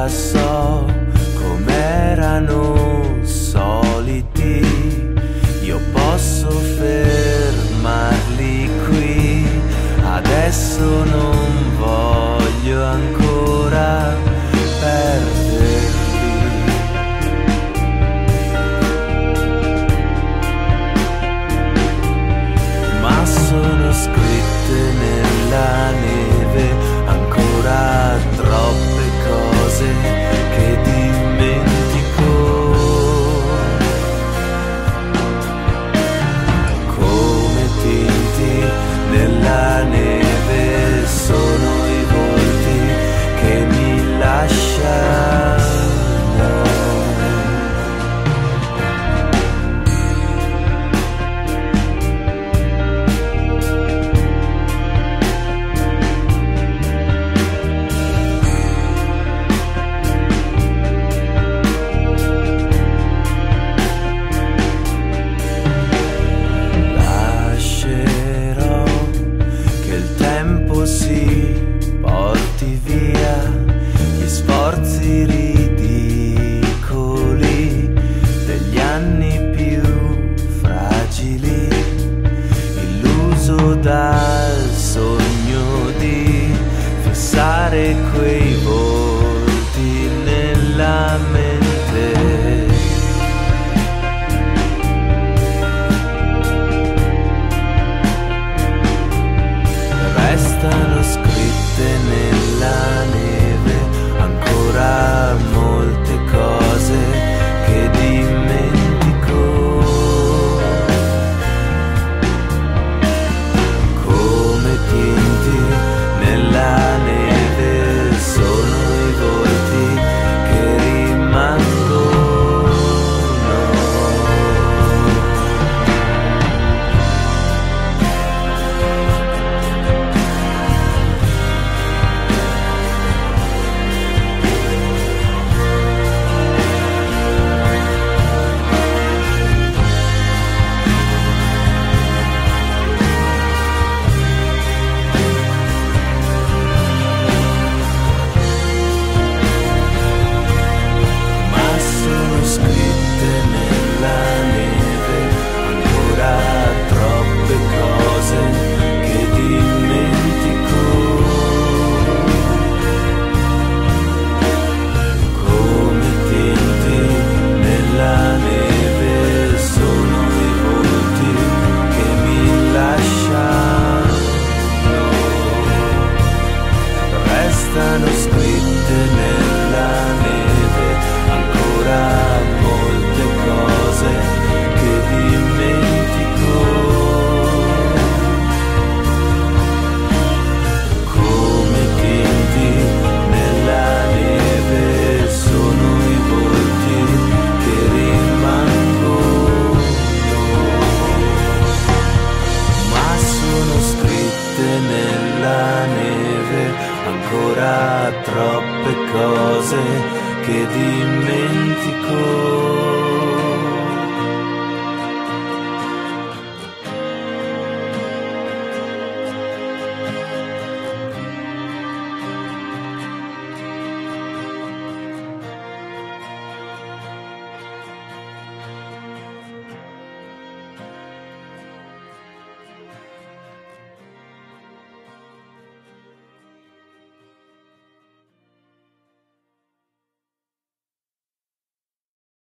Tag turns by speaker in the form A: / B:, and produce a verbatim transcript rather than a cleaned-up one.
A: so com'erano soliti, io posso fermarli qui, adesso non voglio ancora perderli. Ma sono scritte nella neve ancora troppe cose che dimentico, come tinti nella neve sono i volti che mi lasciano. Si porti via gli sforzi ridicoli degli anni più fragili, illuso dal sogno di fissare quei volti nella mente. Restano scritte nella neve ancora molte cose che dimentico, come tinti nella neve sono i volti che rimangono. Restano scritte nella neve ancora molte cose che dimentico, come tinti nella neve sono i volti che rimangono, ma sono scritte nella neve ancora troppe cose che dimentico.